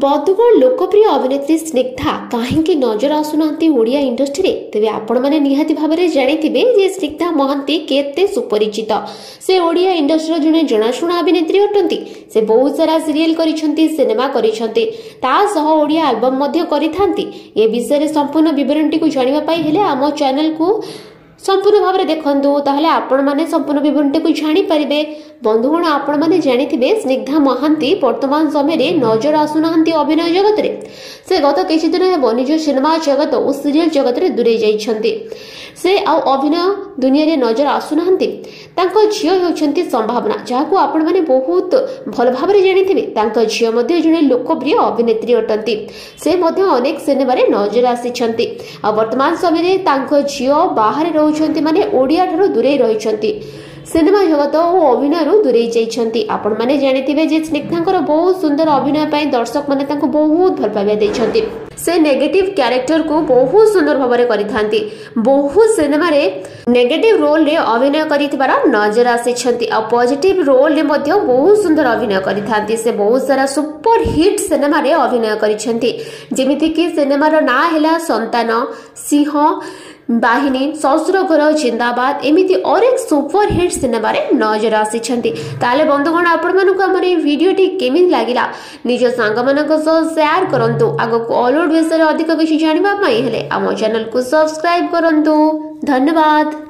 बंधुगण लोकप्रिय अभिनेत्री स्निग्धा कहीं नजर आसुना ओडिया इंडस्ट्री तेज आपण मैंने निहाती भाव में जानिथिबे जे स्निग्धा महांती केते सुपरिचित। से ओडिया इंडस्ट्री जड़े जनाशुना अभिनेत्री अटंती। से बहुत सारा सीरियल करिसेंती, सिनेमा करिसेंती, ता सह ओडिया एल्बम मध्य करिथांती। ए विषय संपूर्ण विवरणटी को जानिबा पाई हेले आम चैनल को संपूर्ण भाव में देखु ताहले आपण माने संपूर्ण विवरणटी को जानी पारिबे। बंधुगण आपण माने जानिथिबे स्निग्धा महांती वर्तमान समय रे नजर आसुनांती अभिनय जगत रे। से गत किछि दिन हेबो निज सिनेमा जगत और सीरियल जगत रे दूरे जाइछंती। से आ अभिनय दुनिया रे नजर आसुनांती। तांको झियो हेउछंती संभावना, जाहाकू आपण माने बहुत भल भाव में जानिथिबे। तांको झियो मध्ये जने लोकप्रिय अभिनेत्री अटंती। से मध्ये अनेक सिनेमा रे नजर आसिछंती। आ वर्तमान समय रे तांको झियो बाहर रहउछंती, माने ओडिया ठारो दूरे रहिछंती। सिनेमा जगत और अभिनय दूरे जाइछंती। आपण माने जानिथिबे जे स्निग्धांकर बहुत सुंदर अभिनय पाई दर्शक माने तांको बहुत भल पाइबा दैछंती। से नेगेटिव कैरेक्टर को बहुत सुंदर भाव में करिथांती। बहुत सिनेमा रे नेगेटिव रोल रे अभिनय करिथिबार नजर आसिछंती। आ पॉजिटिव रोल रे मध्ये बहुत सुंदर अभिनय करिथांती। से बहुत सारा सुपर हिट सिनेमा रे अभिनय करिछंती, जेमिति कि सिनेमा रो ना हैला संतान, सिंह बाहिनी, ससुर घर जिंदाबाद, एमिति और एक सुपर हिट सिनेमा रे नजर आसिछंती। ताले बंधुगण आपण मानको हमर ए वीडियोटी केमिन लागिला निज सांग मानक सह शेयर करंतु। आगो ऑलआउट विषय अधिक किछि जानिबा पई हेले हम चैनल को सब्सक्राइब करंतु। धन्यवाद।